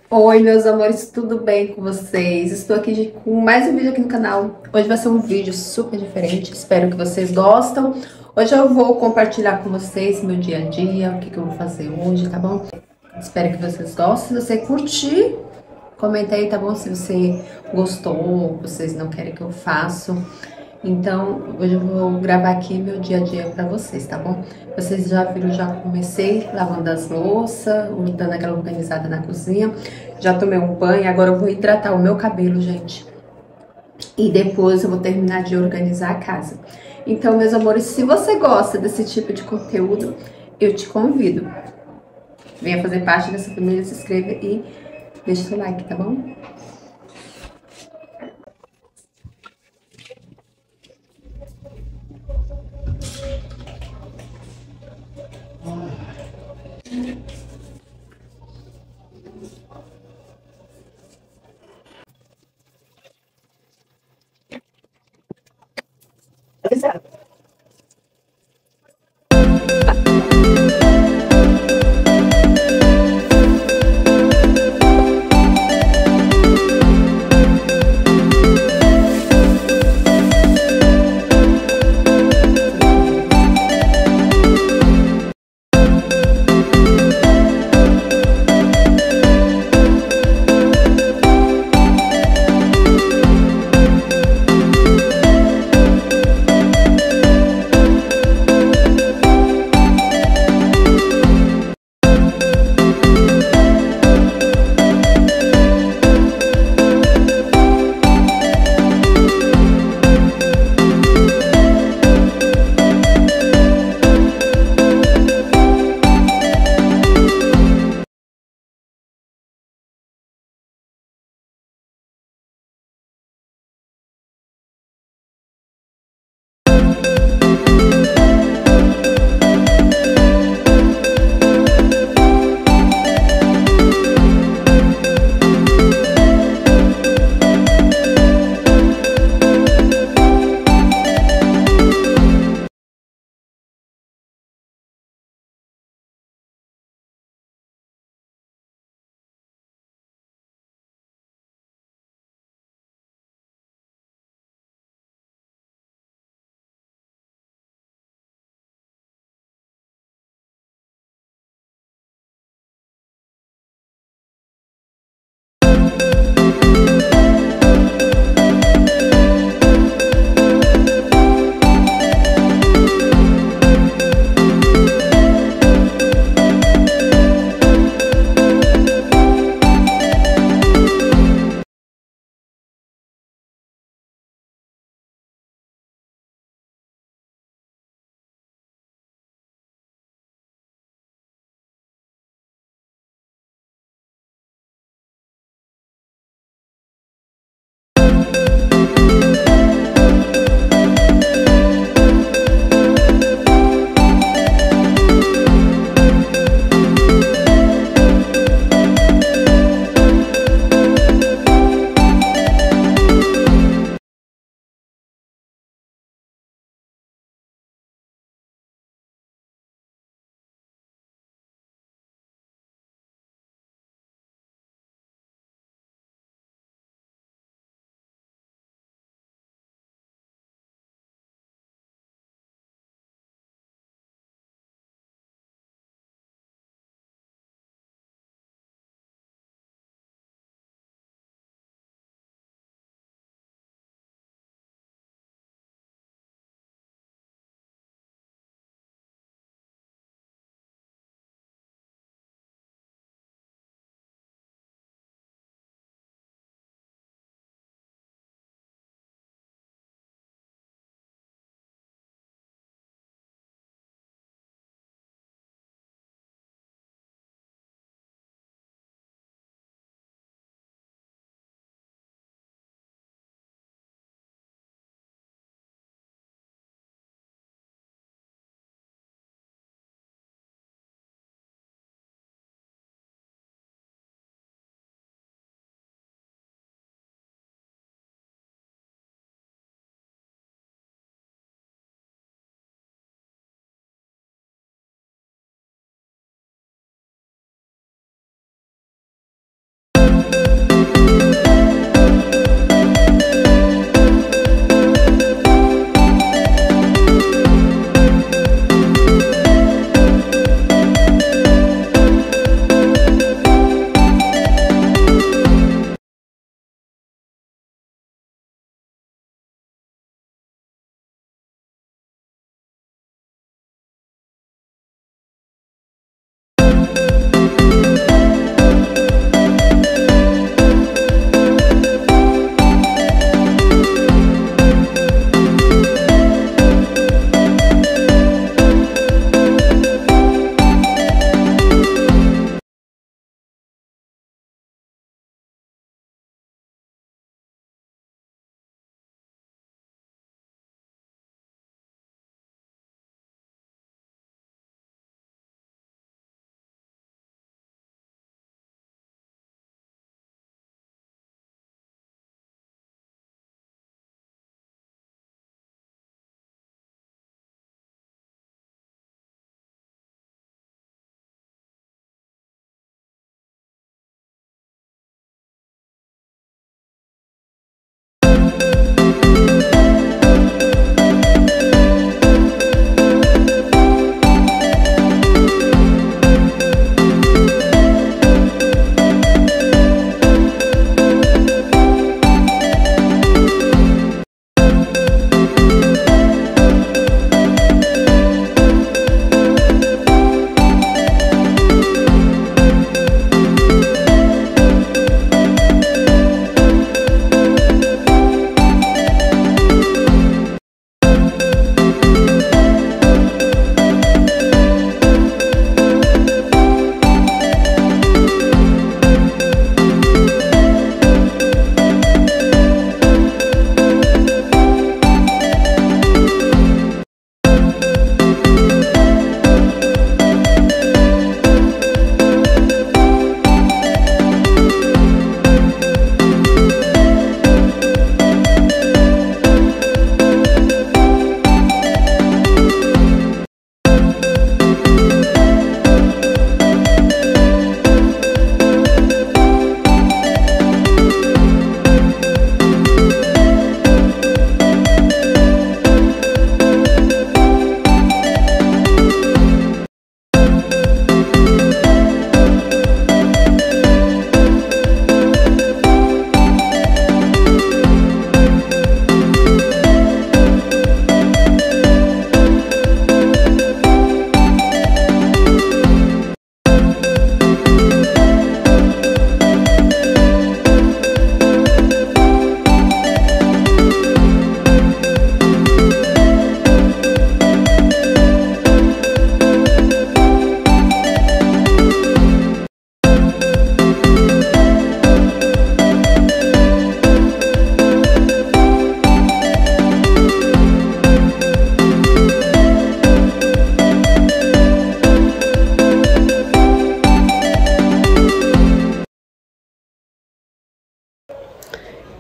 Oi, meus amores, tudo bem com vocês? Estou aqui com mais um vídeo aqui no canal. Hoje vai ser um vídeo super diferente, espero que vocês gostem. Hoje eu vou compartilhar com vocês meu dia a dia, o que eu vou fazer hoje, tá bom? Espero que vocês gostem. Se você curtir, comenta aí, tá bom? Se você gostou, vocês não querem que eu faça. Então, hoje eu vou gravar aqui meu dia a dia pra vocês, tá bom? Vocês já viram, já comecei lavando as louças, dando aquela organizada na cozinha. Já tomei um banho, agora eu vou hidratar o meu cabelo, gente. E depois eu vou terminar de organizar a casa. Então, meus amores, se você gosta desse tipo de conteúdo, eu te convido. Venha fazer parte dessa família, se inscreva e deixa seu like, tá bom?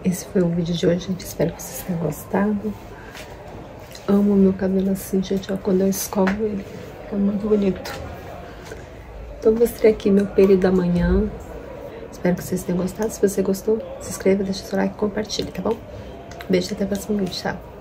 esse foi o vídeo de hoje, gente. Espero que vocês tenham gostado. Amo meu cabelo assim, gente, ó, quando eu escovo ele. Fica muito bonito. Então, mostrei aqui meu período da manhã. Espero que vocês tenham gostado. Se você gostou, se inscreva, deixa seu like e compartilhe, tá bom? Beijo, até o próximo vídeo. Tchau.